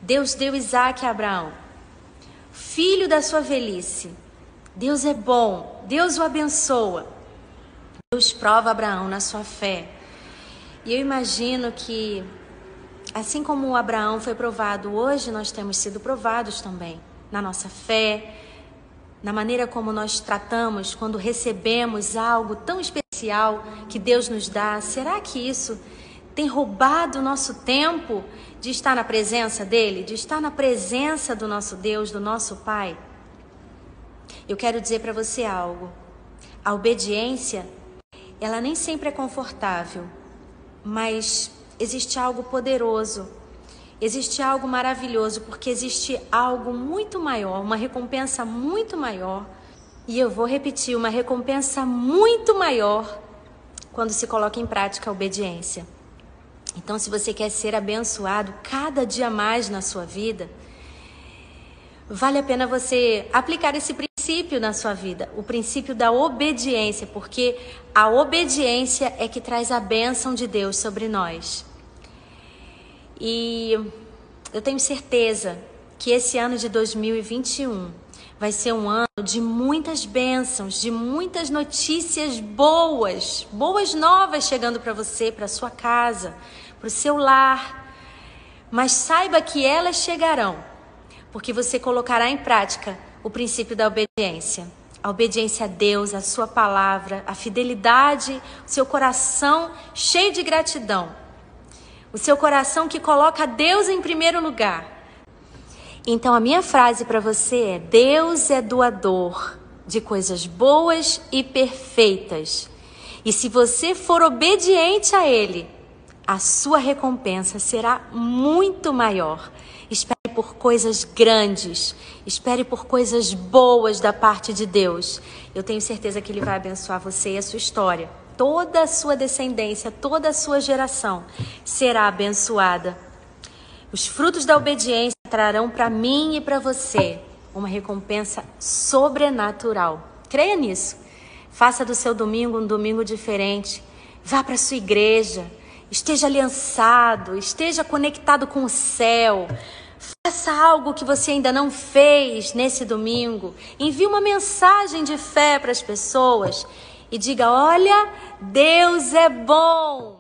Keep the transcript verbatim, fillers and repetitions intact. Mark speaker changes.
Speaker 1: Deus deu Isaac a Abraão, filho da sua velhice. Deus é bom, Deus o abençoa. Deus prova Abraão na sua fé. E eu imagino que, assim como Abraão foi provado, hoje nós temos sido provados também na nossa fé, na maneira como nós tratamos quando recebemos algo tão especial que Deus nos dá. Será que isso tem roubado o nosso tempo de estar na presença dele, de estar na presença do nosso Deus, do nosso Pai? Eu quero dizer para você algo. A obediência, ela nem sempre é confortável, mas existe algo poderoso, existe algo maravilhoso, porque existe algo muito maior, uma recompensa muito maior. E eu vou repetir, uma recompensa muito maior quando se coloca em prática a obediência. Então, se você quer ser abençoado cada dia mais na sua vida, vale a pena você aplicar esse princípio na sua vida, o princípio da obediência, porque a obediência é que traz a bênção de Deus sobre nós. E eu tenho certeza que esse ano de dois mil e vinte e um vai ser um ano de muitas bênçãos, de muitas notícias boas, boas novas chegando para você, para sua casa, para o seu lar. Mas saiba que elas chegarão, porque você colocará em prática o princípio da obediência. A obediência a Deus, a sua palavra, a fidelidade, o seu coração cheio de gratidão. O seu coração que coloca Deus em primeiro lugar. Então a minha frase para você é: Deus é doador de coisas boas e perfeitas. E se você for obediente a Ele, a sua recompensa será muito maior. Espere por coisas grandes, espere por coisas boas da parte de Deus. Eu tenho certeza que Ele vai abençoar você e a sua história. Toda a sua descendência, toda a sua geração será abençoada. Os frutos da obediência trarão para mim e para você uma recompensa sobrenatural. Creia nisso. Faça do seu domingo um domingo diferente. Vá para a sua igreja. Esteja aliançado, esteja conectado com o céu. Faça algo que você ainda não fez nesse domingo. Envie uma mensagem de fé para as pessoas e diga: olha, Deus é bom.